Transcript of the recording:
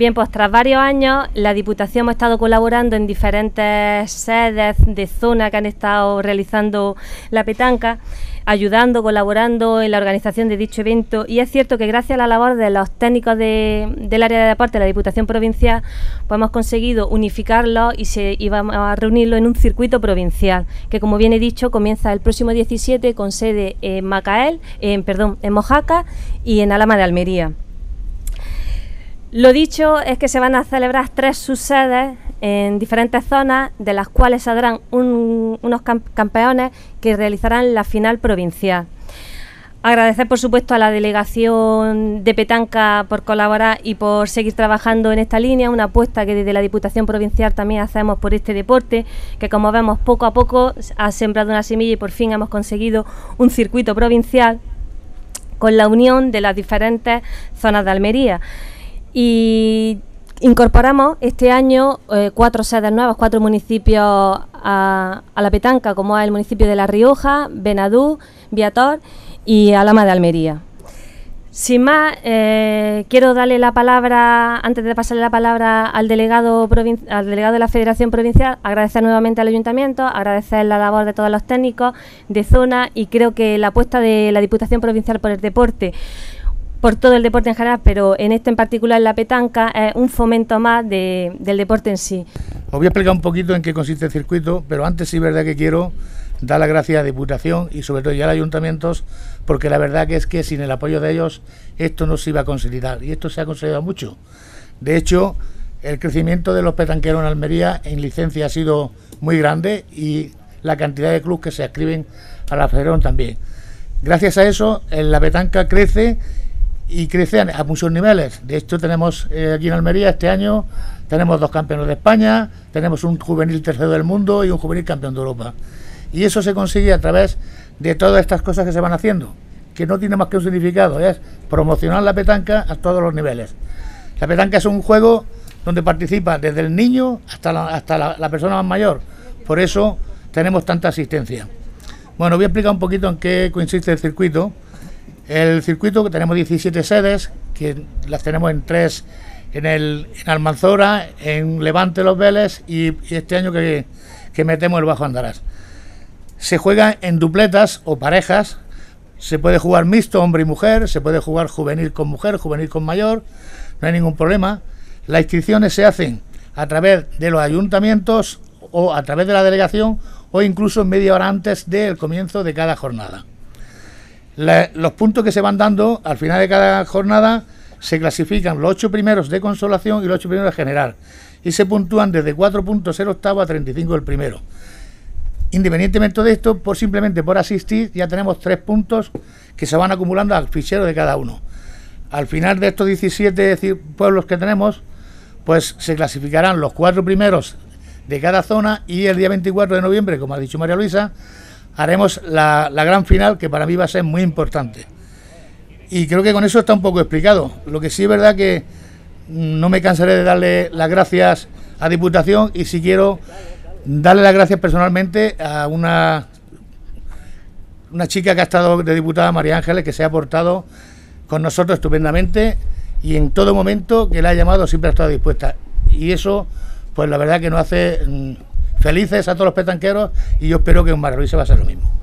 Bien, pues tras varios años, la Diputación hemos estado colaborando en diferentes sedes de zona que han estado realizando la petanca, ayudando, colaborando en la organización de dicho evento, y es cierto que gracias a la labor de los técnicos del área de deporte de la Diputación Provincial, pues hemos conseguido unificarlos y vamos a reunirlo en un circuito provincial, que como bien he dicho, comienza el próximo 17 con sede en Macael, en Mojácar y en Alhama de Almería. Lo dicho es que se van a celebrar 3 subsedes en diferentes zonas, de las cuales saldrán unos campeones que realizarán la final provincial. Agradecer, por supuesto, a la delegación de petanca por colaborar y por seguir trabajando en esta línea, una apuesta que desde la Diputación Provincial también hacemos por este deporte, que como vemos poco a poco ha sembrado una semilla y por fin hemos conseguido un circuito provincial con la unión de las diferentes zonas de Almería. Y incorporamos este año 4 sedes nuevas, 4 municipios a la petanca, como es el municipio de La Rioja, Benadú, Viator y Alhama de Almería. Sin más, quiero darle la palabra, antes de pasarle la palabra al delegado de la Federación Provincial, agradecer nuevamente al Ayuntamiento, agradecer la labor de todos los técnicos de zona, y creo que la apuesta de la Diputación Provincial por el deporte, por todo el deporte en general, pero en este en particular, la petanca, es un fomento más del deporte en sí. Os voy a explicar un poquito en qué consiste el circuito, pero antes sí es verdad que quiero dar las gracias a la Diputación y sobre todo ya a los ayuntamientos, porque la verdad que es que sin el apoyo de ellos esto no se iba a consolidar, y esto se ha consolidado mucho. De hecho, el crecimiento de los petanqueros en Almería en licencia ha sido muy grande, y la cantidad de clubes que se adscriben a la federación también. Gracias a eso, la petanca crece, y crece a muchos niveles. De hecho, tenemos aquí en Almería este año tenemos 2 campeones de España, tenemos un juvenil tercero del mundo y un juvenil campeón de Europa. Y eso se consigue a través de todas estas cosas que se van haciendo, que no tiene más que un significado, es promocionar la petanca a todos los niveles. La petanca es un juego donde participa desde el niño hasta la persona más mayor, por eso tenemos tanta asistencia. Bueno, voy a explicar un poquito en qué consiste el circuito. El circuito, que tenemos 17 sedes, que las tenemos en 3 en Almanzora, en Levante Los Vélez y este año que metemos el Bajo Andarás. Se juega en dupletas o parejas, se puede jugar mixto, hombre y mujer, se puede jugar juvenil con mujer, juvenil con mayor, no hay ningún problema. Las inscripciones se hacen a través de los ayuntamientos o a través de la delegación, o incluso media hora antes del comienzo de cada jornada. Los puntos que se van dando al final de cada jornada se clasifican los 8 primeros de consolación y los 8 primeros de general, y se puntúan desde 4 puntos el octavo a 35 el primero. Independientemente de esto, simplemente por asistir, ya tenemos 3 puntos que se van acumulando al fichero de cada uno. Al final de estos 17 pueblos que tenemos, pues se clasificarán los 4 primeros de cada zona, y el día 24 de noviembre, como ha dicho María Luisa, haremos la gran final, que para mí va a ser muy importante. Y creo que con eso está un poco explicado. Lo que sí es verdad que no me cansaré de darle las gracias a Diputación, y si quiero darle las gracias personalmente a una chica que ha estado de diputada, María Ángeles, que se ha portado con nosotros estupendamente, y en todo momento que la ha llamado siempre ha estado dispuesta. Y eso, pues la verdad que nos hace felices a todos los petanqueros, y yo espero que en María Luisa va a ser lo mismo.